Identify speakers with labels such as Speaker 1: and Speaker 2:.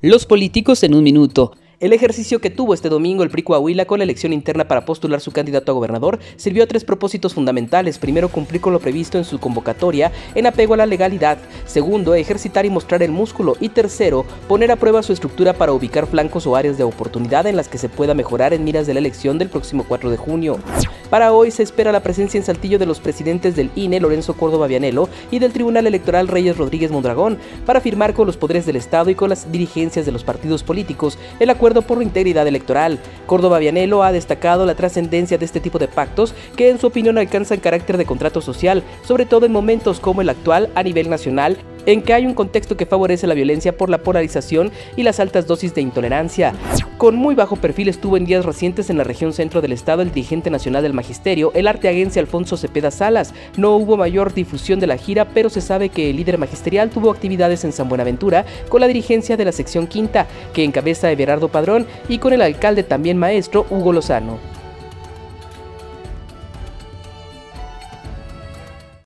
Speaker 1: Los políticos en un minuto. El ejercicio que tuvo este domingo el PRI Coahuila con la elección interna para postular su candidato a gobernador sirvió a tres propósitos fundamentales. Primero, cumplir con lo previsto en su convocatoria en apego a la legalidad. Segundo, ejercitar y mostrar el músculo. Y tercero, poner a prueba su estructura para ubicar flancos o áreas de oportunidad en las que se pueda mejorar en miras de la elección del próximo 4 de junio. Para hoy se espera la presencia en Saltillo de los presidentes del INE, Lorenzo Córdoba Vianello, y del Tribunal Electoral, Reyes Rodríguez Mondragón, para firmar con los poderes del Estado y con las dirigencias de los partidos políticos el acuerdo por la integridad electoral. Córdoba Vianello ha destacado la trascendencia de este tipo de pactos que en su opinión alcanzan carácter de contrato social, sobre todo en momentos como el actual a nivel nacional, en que hay un contexto que favorece la violencia por la polarización y las altas dosis de intolerancia. Con muy bajo perfil estuvo en días recientes en la región centro del estado el dirigente nacional del magisterio, el arteaguense Alfonso Cepeda Salas. No hubo mayor difusión de la gira, pero se sabe que el líder magisterial tuvo actividades en San Buenaventura con la dirigencia de la sección quinta, que encabeza Everardo Padrón, y con el alcalde también maestro Hugo Lozano.